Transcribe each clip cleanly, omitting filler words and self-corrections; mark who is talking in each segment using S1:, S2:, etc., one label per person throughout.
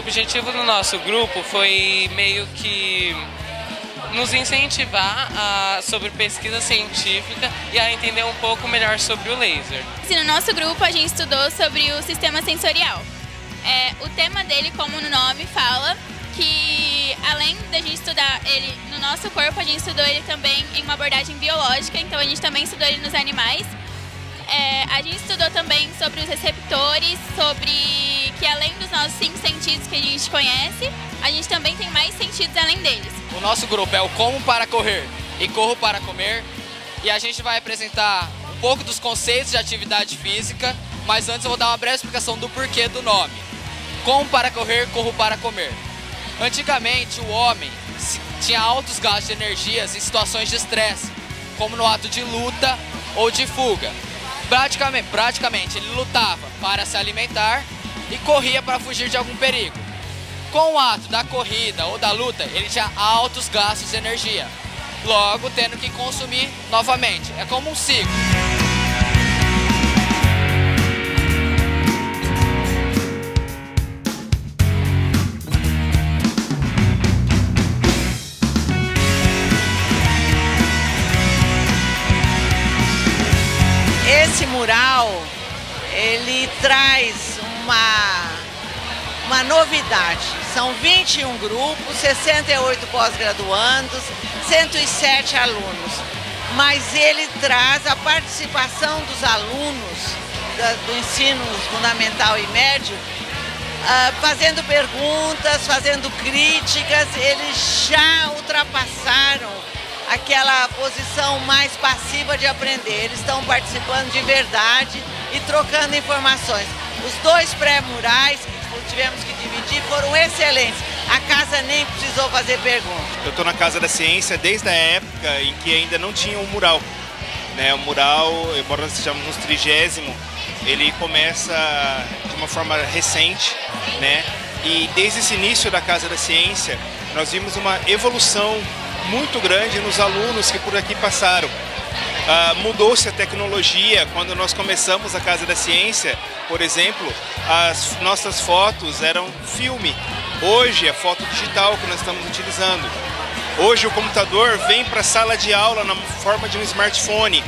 S1: objetivo do nosso grupo foi meio que nos incentivar sobre pesquisa científica e a entender um pouco melhor sobre o laser.
S2: No nosso grupo a gente estudou sobre o sistema sensorial. O tema dele, como no nome fala, que além da gente estudar ele no nosso corpo, a gente estudou ele também em uma abordagem biológica, então a gente também estudou ele nos animais. A gente estudou também sobre os receptores, sobre que além dos nossos 5 sentidos que a gente conhece, a gente também tem mais sentidos além deles.
S3: O nosso grupo é o Como para Correr e Corro para Comer, e a gente vai apresentar um pouco dos conceitos de atividade física, mas antes eu vou dar uma breve explicação do porquê do nome. Como para correr, corro para comer. Antigamente o homem tinha altos gastos de energias em situações de estresse, como no ato de luta ou de fuga. Praticamente ele lutava para se alimentar e corria para fugir de algum perigo. Com o ato da corrida ou da luta, ele tinha altos gastos de energia, logo tendo que consumir novamente. É como um ciclo.
S4: Esse mural, ele traz uma novidade. São 21 grupos, 68 pós-graduandos, 107 alunos. Mas ele traz a participação dos alunos do ensino fundamental e médio, fazendo perguntas, fazendo críticas. Eles já ultrapassaram aquela posição mais passiva de aprender. Eles estão participando de verdade e trocando informações. Os 2 pré-murais que tivemos que dividir foram excelentes. A casa nem precisou fazer perguntas.
S5: Eu estou na Casa da Ciência desde a época em que ainda não tinha um mural. O mural, embora nós estejamos no 30º, ele começa de uma forma recente, E desde esse início da Casa da Ciência, nós vimos uma evolução muito grande nos alunos que por aqui passaram. Mudou-se a tecnologia. Quando nós começamos a Casa da Ciência, por exemplo, as nossas fotos eram filme. Hoje é foto digital que nós estamos utilizando. Hoje o computador vem para a sala de aula na forma de um smartphone.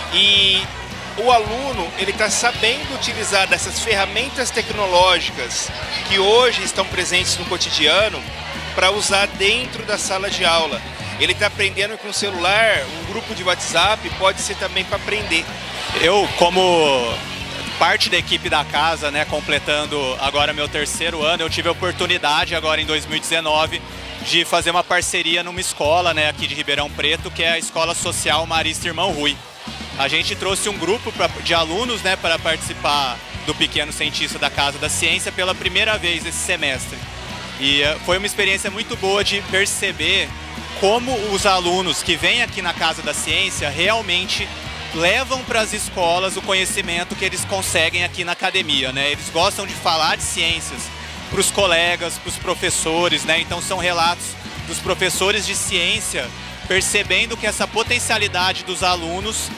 S5: E o aluno ele está sabendo utilizar dessas ferramentas tecnológicas que hoje estão presentes no cotidiano para usar dentro da sala de aula. Ele está aprendendo com o celular, um grupo de WhatsApp pode ser também para aprender.
S6: Eu, como parte da equipe da casa, completando agora meu 3º ano, eu tive a oportunidade agora em 2019 de fazer uma parceria numa escola aqui de Ribeirão Preto, que é a Escola Social Marista Irmão Rui. A gente trouxe um grupo de alunos para participar do Pequeno Cientista da Casa da Ciência pela primeira vez esse semestre. E foi uma experiência muito boa de perceber como os alunos que vêm aqui na Casa da Ciência realmente levam para as escolas o conhecimento que eles conseguem aqui na academia, Eles gostam de falar de ciências para os colegas, para os professores, Então são relatos dos professores de ciência percebendo que essa potencialidade dos alunos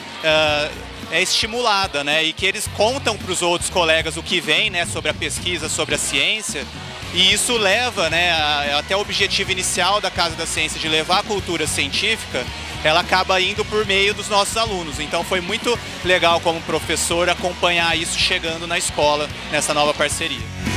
S6: é estimulada, E que eles contam para os outros colegas o que vem, sobre a pesquisa, sobre a ciência. E isso leva, até o objetivo inicial da Casa da Ciência de levar a cultura científica, ela acaba indo por meio dos nossos alunos. Então foi muito legal como professor acompanhar isso chegando na escola, nessa nova parceria.